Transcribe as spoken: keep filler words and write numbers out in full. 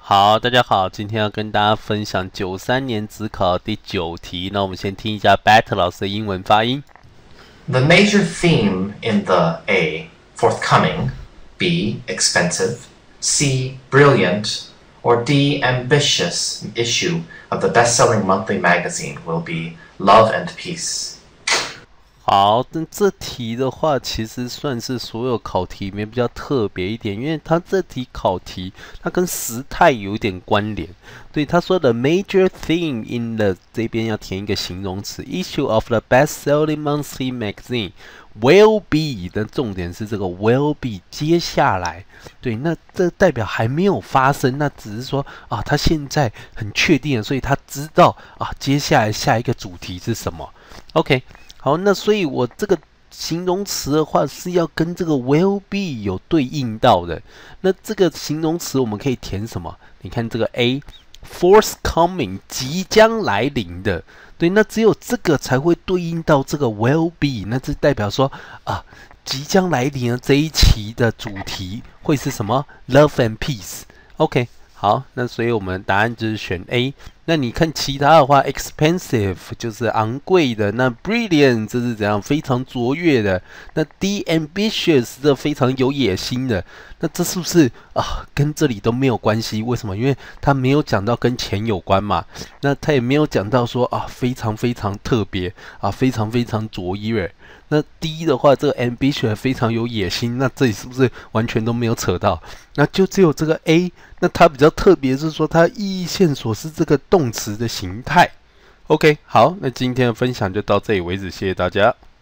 好，大家好，今天要跟大家分享九三年指考第九题。那我们先听一下 Bat 老师的英文发音。 The major theme in the A, forthcoming, B, expensive, C, brilliant, or D, ambitious issue of the best-selling monthly magazine will be love and peace. 好，但这题的话，其实算是所有考题里面比较特别一点，因为它这题考题它跟时态有一点关联。对，他说的 major theme in the 这边要填一个形容词 ，issue of the best-selling monthly magazine will be 的重点是这个 will be 接下来。对，那这代表还没有发生，那只是说啊，他现在很确定了，所以他知道啊，接下来下一个主题是什么。OK。好，那所以我这个形容词的话是要跟这个 will be 有对应到的。那这个形容词我们可以填什么？你看这个 A forthcoming 即将来临的，对，那只有这个才会对应到这个 will be， 那这代表说啊，即将来临的这一期的主题会是什么 ？Love and peace。OK。好，那所以我们答案就是选 A。那你看其他的话 ，expensive 就是昂贵的，那 brilliant 这是怎样非常卓越的，那 D ambitious 这非常有野心的，那这是不是啊跟这里都没有关系？为什么？因为他没有讲到跟钱有关嘛，那他也没有讲到说啊非常非常特别啊非常非常卓越。那 D 的话，这个 ambitious 非常有野心，那这里是不是完全都没有扯到？那就只有这个 A， 那它比较特别是说它意义线索是这个动词的形态。OK， 好，那今天的分享就到这里为止，谢谢大家。